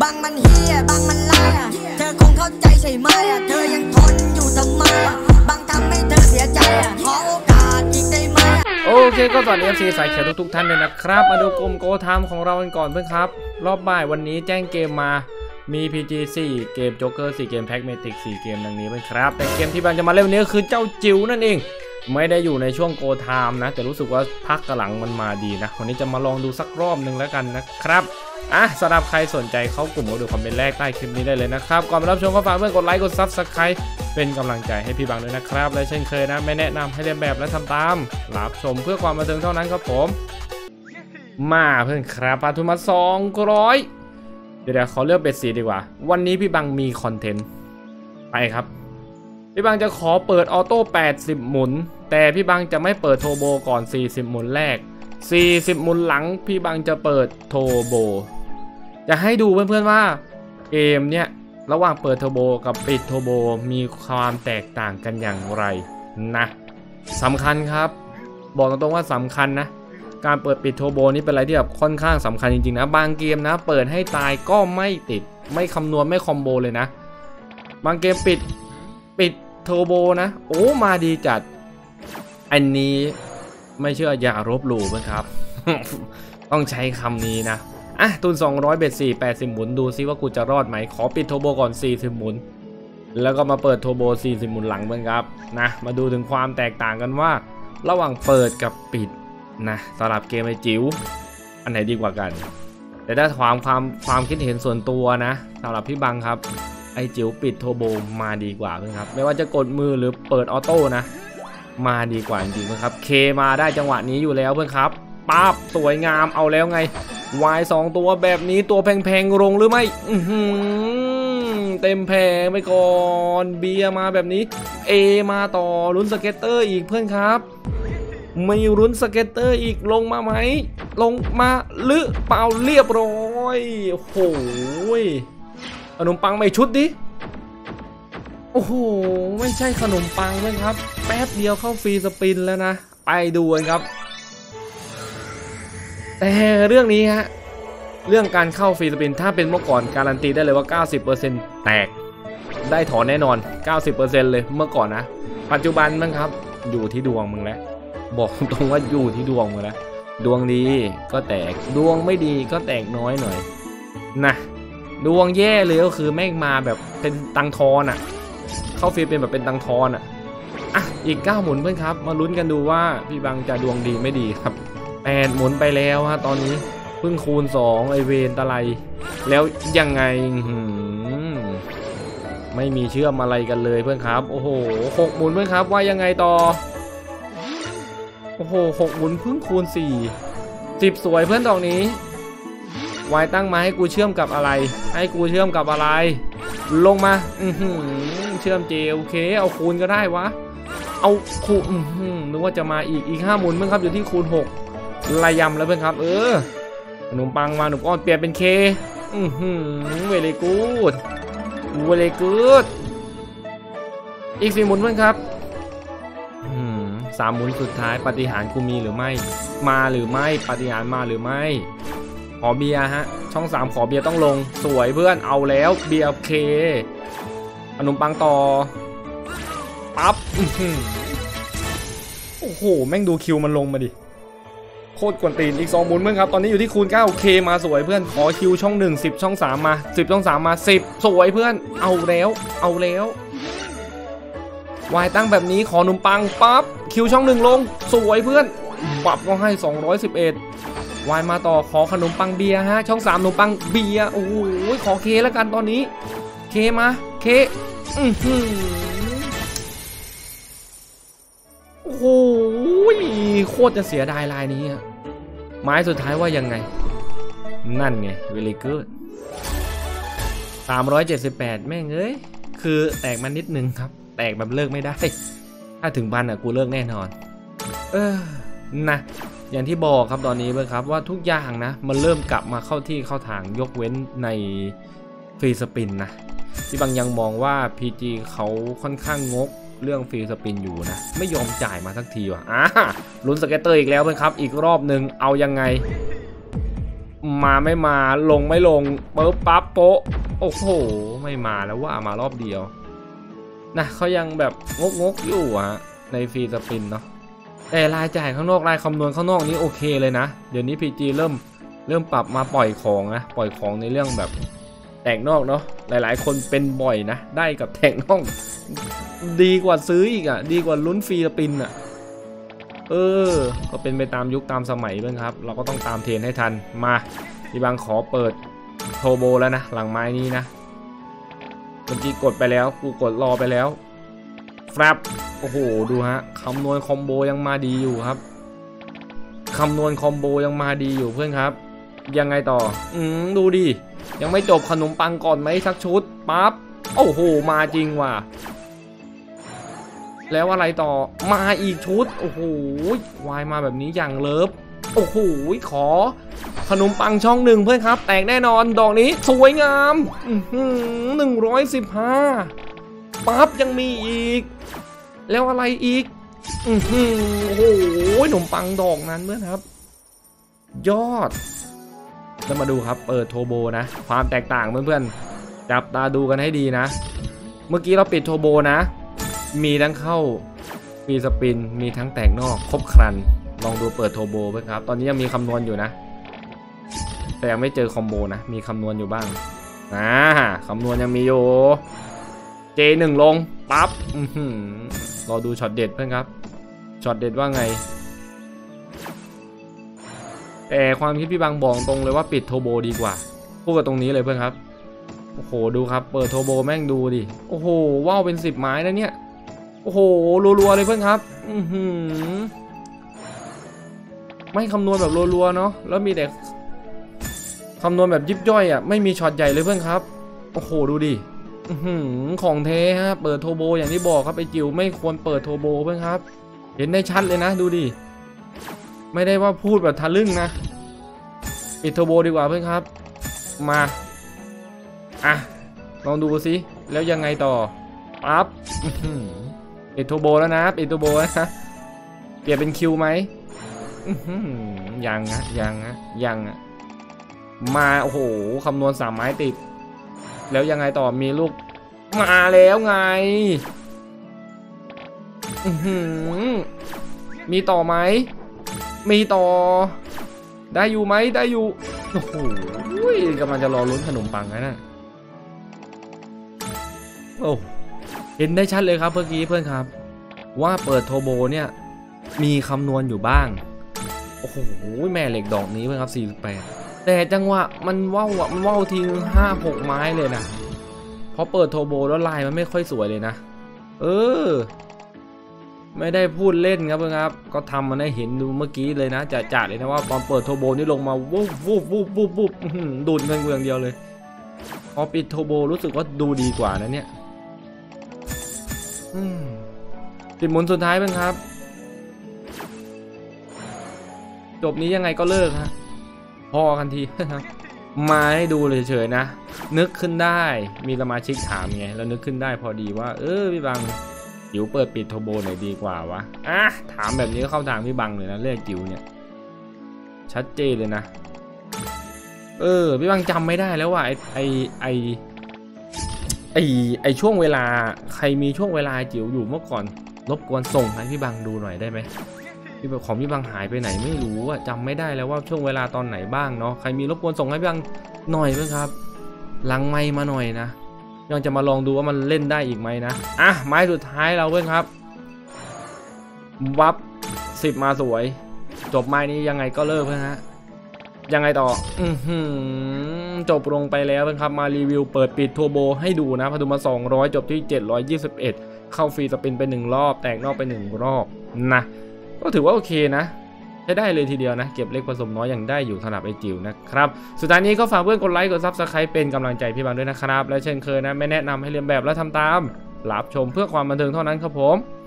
บางมันเฮียบางมันล่าเธอคงเข้าใจใช่ไหมเธอยังทนอยู่ทำไมบางทำให้เธอเสียใจขอโอกาสอีกได้ไหมโอเคก็สวัสดี FC สายเขียวทุกท่านเลยนะครับมาดูกลุ่มโกไทม์ของเรากันก่อนเพื่อนครับรอบบ่ายวันนี้แจ้งเกมมามี PG 4 เกมโจ๊กเกอร์4 เกมแพ็กเมติก4 เกมดังนี้เพื่อนครับแต่เกมที่บังจะมาเล่นวันนี้ก็คือเจ้าจิ๋วนั่นเองไม่ได้อยู่ในช่วงโกไทม์นะแต่รู้สึกว่าพักกระหลังมันมาดีนะวันนี้จะมาลองดูสักรอบหนึ่งแล้วกันนะครับสำหรับใครสนใจเข้ากลุ่มก็ดูคอมเมนต์แรกใต้คลิปนี้ได้เลยนะครับก่อนมารับชมก็ฝากเพื่อนกดไลค์กด Subscribe เป็นกำลังใจให้พี่บังด้วยนะครับและเช่นเคยนะไม่แนะนำให้เรียนแบบและทำตามรับชมเพื่อความบันเทิงเท่านั้นครับผมมาเพื่อนครับปาทุมา200เดี๋ยวขอเลือกเบส4ดีกว่าวันนี้พี่บังมีคอนเทนต์ไปครับพี่บังจะขอเปิดออโต้80หมุนแต่พี่บังจะไม่เปิดโทโบก่อน40หมุนแรก40หมุนหลังพี่บังจะเปิดโทโบจะให้ดูเพื่อนๆว่าเกมเนี้ยระหว่างเปิดโทโบกับปิดโทโบมีความแตกต่างกันอย่างไรนะสำคัญครับบอกตรงๆว่าสำคัญนะการเปิดปิดโทโบนี่เป็นอะไรที่แบบค่อนข้างสำคัญจริงๆนะบางเกมนะเปิดให้ตายก็ไม่ติดไม่คำนวณไม่คอมโบเลยนะบางเกมปิดโทโบนะโอ้มาดีจัดอันนี้ไม่เชื่ออย่ารบหลู่เพื่อนครับ ต้องใช้คำนี้นะทุน200เบ็ด4 80หมุนดูซิว่ากูจะรอดไหมขอปิดโทโบก่อน40หมุนแล้วก็มาเปิดโทโบ40หมุนหลังเพื่อนครับนะมาดูถึงความแตกต่างกันว่าระหว่างเปิดกับปิดนะสำหรับเกมไอจิ๋วอันไหนดีกว่ากันแต่ถ้าความคิดเห็นส่วนตัวนะสำหรับพี่บังครับไอจิ๋วปิดโทโบมาดีกว่าเพื่อนครับไม่ว่าจะกดมือหรือเปิดออโต้นะมาดีกว่าจริงๆนะครับเคมาได้จังหวะนี้อยู่แล้วเพื่อนครับปั๊บสวยงามเอาแล้วไงวาย2ตัวแบบนี้ตัวแพงๆลงหรือไม่เต็มแพงไปก่อนเบียมาแบบนี้เอมาต่อลุ้นสเก็ตเตอร์อีกเพื่อนครับไม่ลุ้นสเก็ตเตอร์อีกลงมาไหมลงมาหรือเปล่าเรียบร้อยโอ้โหขนมปังไม่ชุดดิโอ้โหไม่ใช่ขนมปังเลยครับแป๊บเดียวเข้าฟรีสปินแล้วนะไปดูกันครับแต่เรื่องนี้ฮะเรื่องการเข้าฟรีสปินถ้าเป็นเมื่อก่อนการันตีได้เลยว่า 90% แตกได้ถอนแน่นอน 90% เลยเมื่อก่อนนะปัจจุบันมั้งครับอยู่ที่ดวงมึงแล้วบอกตรงว่าอยู่ที่ดวงมึงแล้วดวงดีก็แตกดวงไม่ดีก็แตกน้อยหน่อยนะดวงแย่เลยก็คือแม่งมาแบบเป็นตังทอนอ่ะเข้าฟรีเป็นแบบเป็นตังทอนอ่ะอีก9หมุนเพื่อนครับมาลุ้นกันดูว่าพี่บังจะดวงดีไม่ดีครับ8หมุนไปแล้วฮะตอนนี้เพิ่งคูณ2ไอเวนตะไลแล้วยังไงไม่มีเชื่อมอะไรกันเลยเพื่อนครับโอ้โห6หมุนเพื่อนครับว่ายังไงต่อโอ้โห6หมุนเพิ่งคูณ10สวยเพื่อนดอกนี้วายตั้งมาให้กูเชื่อมกับอะไรให้กูเชื่อมกับอะไรลงมาเชื่อมเจโอเคเอาคูณก็ได้วะเอาคูณนึกว่าจะมาอีก5หมุนเพื่อนครับอยู่ที่คูณ6ระยำแล้วเพื่อนครับขนมปังมาหนุ่มก้อนเปลี่ยนเป็นเคเวลีกูดอีก4หมุนเพื่อนครับ3หมุนสุดท้ายปาฏิหาริย์กูมีหรือไม่มาหรือไม่ปาฏิหาริย์มาหรือไม่ขอเบียร์ฮะช่อง3ขอเบียร์ต้องลงสวยเพื่อนเอาแล้วเบียร์เคขนมปังต่อปั๊บโอ้โหแม่งดูคิวมันลงมาดิโคตรกวนตีนอีก2หมุนเพื่อนครับตอนนี้อยู่ที่คูณ9เคมาสวยเพื่อนขอคิวช่อง1 10ช่อง3มา10ช่อง3มา10สวยเพื่อนเอาแล้ววายตั้งแบบนี้ขอขนมปังปั๊บคิวช่อง1ลงสวยเพื่อนปรับก็ให้211วายมาต่อขอขนมปังเบียร์ฮะช่อง3ขนมปังเบียร์โอ้โหขอเคแล้วกันตอนนี้เคมาเคโอ้โหโคตรจะเสียดายลายนี้ไม้สุดท้ายว่ายังไงนั่นไงเวลิเกอร์378แม่งเอ้ยคือแตกมานิดนึงครับแตกแบบเลิกไม่ได้ถ้าถึงพันกูเลิกแน่นอนนะอย่างที่บอกครับตอนนี้เพื่อนครับว่าทุกอย่างนะมันเริ่มกลับมาเข้าที่เข้าทางยกเว้นในฟรีสปินนะที่บางยังมองว่า PG เขาค่อนข้างงกเรื่องฟรีสปินอยู่นะไม่ยอมจ่ายมาสักทีว่ะลุ้นสเก็ตเตอร์อีกแล้วเพื่อนครับอีกรอบหนึ่งเอายังไงมาไม่มาลงไม่ลงปึ๊บปั๊บโป๊ะโอ้โหไม่มาแล้วว่ามารอบเดียวนะเขายังแบบงกอยู่อะในฟรีสปินเนาะแต่รายจ่ายข้างนอกรายคำนวณข้างนอกนี้โอเคเลยนะเดี๋ยวนี้ PG เริ่มปรับมาปล่อยของนะปล่อยของในเรื่องแบบแตกนอกเนาะหลายๆคนเป็นบ่อยนะได้กับแตกนอกดีกว่าซื้ออีกอ่ะดีกว่าลุ้นฟรีสปินอ่ะก็เป็นไปตามยุคตามสมัยเพื่อนครับเราก็ต้องตามเทรนให้ทันมาพี่บางขอเปิดโทโบแล้วนะหลังไม้นี้นะเมื่อกี้กดไปแล้วกูกดรอไปแล้วแฟบโอ้โหดูฮะคำนวณคอมโบยังมาดีอยู่ครับคำนวณคอมโบยังมาดีอยู่เพื่อนครับยังไงต่อดูดิยังไม่จบขนมปังก่อนไหมสักชุดปั๊บโอ้โหมาจริงว่ะแล้วอะไรต่อมาอีกชุดโอ้โหวายมาแบบนี้อย่างเลิฟโอ้โหขอขนมปังช่องหนึ่งเพื่อนครับแตกแน่นอนดอกนี้สวยงาม115ปั๊บยังมีอีกแล้วอะไรอีกโอ้โหขนมปังดอกนั้นเพื่อนครับยอดจะมาดูครับเปิดโทโบนะความแตกต่างเพื่อนๆจับตาดูกันให้ดีนะเมื่อกี้เราปิดโทโบนะมีทั้งเข้าฟรีสปินมีทั้งแตกนอกครบครันลองดูเปิดโทโบเพื่อนครับตอนนี้ยังมีคำนวณอยู่นะแต่ยังไม่เจอคอมโบนะมีคำนวณอยู่บ้างคำนวณยังมีอยู่ J1 ลงปั๊บรอดูช็อตเด็ดเพื่อนครับช็อตเด็ดว่าไงแต่ความคิดพี่บางบอกตรงเลยว่าปิดโทโบดีกว่าพูดกันตรงนี้เลยเพื่อนครับโอ้โหดูครับเปิดโทโบแม่งดูดิโอ้โหว้าวเป็น10ไม้นะเนี่ยโอ้โหรัวๆเลยเพื่อนครับไม่คำนวณแบบรัวๆเนาะแล้วมีแต่คำนวณแบบยิบย่อยอ่ะไม่มีช็อตใหญ่เลยเพื่อนครับโอ้โหดูดิของเทฮะเปิดโทโบอย่างที่บอกครับไอจิ๋วไม่ควรเปิดโทโบเพื่อนครับเห็นได้ชัดเลยนะดูดิไม่ได้ว่าพูดแบบทะลึ่งนะปิดโทโบดีกว่าเพื่อนครับมาลองดูสิแล้วยังไงต่อปั๊บปิดโทโบแล้วนะปิดโทโบแล้วนะเปลี่ยนเป็นคิวไหมยังมาโอ้โหคำนวณ3ไม้ติดแล้วยังไงต่อมีลูกมาแล้วไงมีต่อไหมมีต่อได้อยู่ไหมได้อยู่โอ้โหกำลังจะรอลุ้นขนมปังนะโอ้เห็นได้ชัดเลยครับเมื่อกี้เพื่อนครับว่าเปิดโทโบเนี่ยมีคำนวณอยู่บ้างโอ้โหแม่เหล็กดอกนี้เพื่อนครับ48แต่จังหวะมันว่าวทิ้ง5-6ไม้เลยนะพอเปิดโทโบแล้วลายมันไม่ค่อยสวยเลยนะไม่ได้พูดเล่นครับเพื่อนครับก็ทำมันให้เห็นดูเมื่อกี้เลยนะจัดเลยนะว่าตอนเปิดโทโบนี่ลงมาวูบดูดเงินเมืองเดียวเลยพอปิดโทโบรู้สึกว่าดูดีกว่านะเนี่ยติดหมุนสุดท้ายเพื่อนครับจบนี้ยังไงก็เลิกฮะพอกันทีมาให้ดูเลยเฉยๆนะนึกขึ้นได้มีสมาชิกถามไงแล้วนึกขึ้นได้พอดีว่าพี่บังจิ๋วเปิดปิดโทโบหน่อยดีกว่าวะถามแบบนี้ก็เข้าทางพี่บังเลยนะเรื่องจิ๋วเนี่ยชัดเจนเลยนะพี่บังจำไม่ได้แล้วว่าไอช่วงเวลาใครมีช่วงเวลาจิ๋วอยู่เมื่อก่อนรบกวนส่งให้พี่บังดูหน่อยได้ไหมของพี่บังหายไปไหนไม่รู้อะจำไม่ได้แล้วว่าช่วงเวลาตอนไหนบ้างเนาะใครมีรบกวนส่งให้พี่บังหน่อยเพื่อนครับหลังไมค์มาหน่อยนะยังจะมาลองดูว่ามันเล่นได้อีกไหมนะไม้สุดท้ายเราเพื่อนครับวับ10มาสวยจบไม้นี้ยังไงก็เลิกเพื่อนฮะยังไงต่อจบลงไปแล้วเพื่อนครับมารีวิวเปิดปิดโทโบให้ดูนะพอดูมา200จบที่721เข้าฟรีสปินไป1รอบแตกนอกไป1รอบนะก็ถือว่าโอเคนะใช้ได้เลยทีเดียวนะเก็บเล็กผสมน้อยอย่างได้อยู่สำหรับไอจิ๋วนะครับสุดท้ายนี้ก็ฝากเพื่อนกดไลค์กดซับสไครป์เป็นกำลังใจพี่บังด้วยนะครับและเช่นเคยนะไม่แนะนำให้เรียนแบบและทำตามรับชมเพื่อความบันเทิงเท่านั้นครับผม